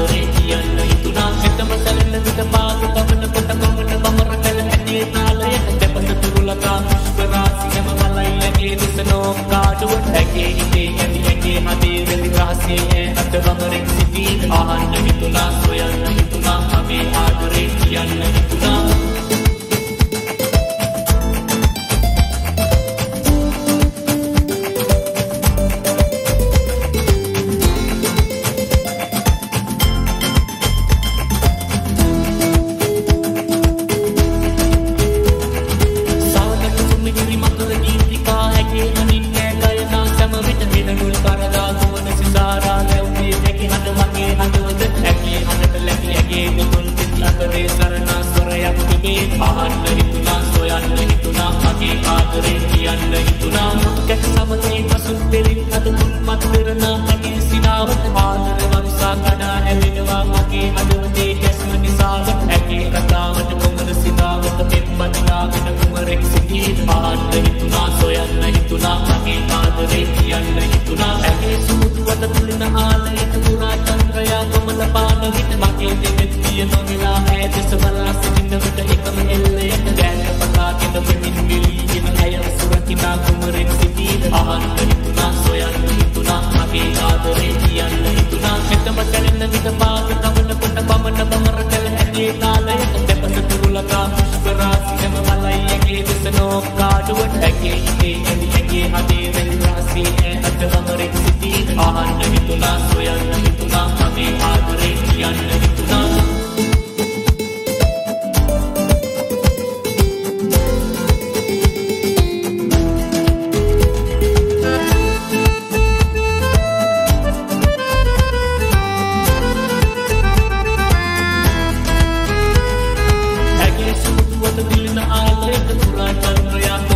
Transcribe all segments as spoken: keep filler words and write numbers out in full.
ආදරේ කියන්න හිතුණා මෙතම සැලෙන විට පාද තවන කොට මමන බමර කල ඇටේ තාලයට දෙපස තුරුලකා පුෂ්පරාසියම වලයි ඇගේ දිසනෝ කාඩුවට ඇගේ හිතේ ඇති ඇගේ හදේ වෙලි රහසේ අත බමරෙක් සිටී අහන්න හිතුණා සොයන්න හිතුණා අපේ ආදරේ කියන්න හිතුණා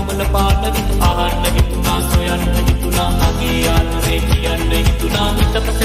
Ahana hituna soyanna hituna age yaadare kiyanna hituna